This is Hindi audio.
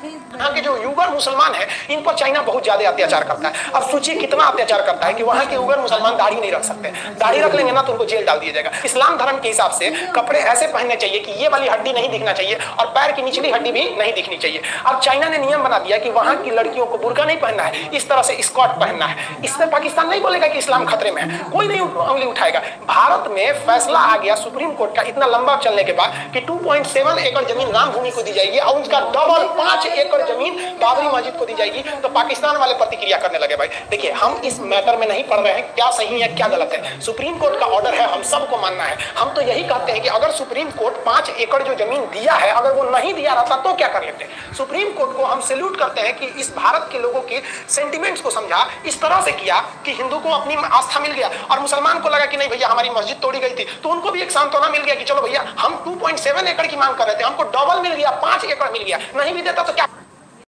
यहाँ के जो युगर मुसलमान है इन पर चाइना बहुत ज्यादा अत्याचार करता है। अब सोचिए कितना अत्याचार करता है कि वहाँ के युगर मुसलमान दाढ़ी नहीं रख सकते, दाढ़ी रख लेंगे ना तो उनको जेल डाल दिया जाएगा। इस्लाम धर्म के हिसाब से कपड़े ऐसे पहनने चाहिए कि ये वाली हड्डी नहीं दिखना चाहिए और पैर की निचली हड्डी भी नहीं दिखनी चाहिए। अब चाइना ने नियम बना दिया कि वहाँ की लड़कियों को बुर्का नहीं पहनना है, इस तरह से स्कर्ट पहनना है। इससे पाकिस्तान नहीं बोलेगा कि इस्लाम खतरे में है, कोई नहीं उंगली उठाएगा। भारत में फैसला आ गया सुप्रीम कोर्ट का इतना लंबा चलने के बाद कि 2.7 एकड़ जमीन राम भूमि को दी जाएगी और उसका डबल 5 एकड़ जमीन बाबरी मस्जिद को दी जाएगी। तो पाकिस्तान वाले प्रतिक्रिया करने लगे। भाई देखिए, हम इस मैटर में नहीं पढ़ रहे हैं क्या सही है क्या गलत है, सुप्रीम कोर्ट का ऑर्डर है, हम सबको मानना है। हम तो यही कहते हैं कि अगर सुप्रीम कोर्ट 5 एकड़ जो जमीन दिया है अगर वो नहीं दिया रहता तो क्या कर लेते। सुप्रीम कोर्ट को हम सैल्यूट करते हैं कि इस भारत के लोगों के सेंटिमेंट्स को समझा, इस तरह से किया कि हिंदू को अपनी आस्था मिल गया और मुसलमान को लगा कि नहीं भैया हमारी मस्जिद तोड़ी गई थी, तो उनको भी एक सांत्वना मिल गया कि चलो भैया हम 2.7 एकड़ की मांग कर रहे थे, हमको डबल मिल गया, 5 एकड़ मिल गया। नहीं भी देता तो क्या